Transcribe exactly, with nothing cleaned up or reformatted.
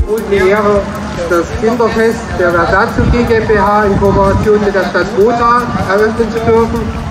und eine Ehre, das Kinderfest der VERSATIO GmbH in Kooperation mit der Stadt Gotha eröffnen zu dürfen.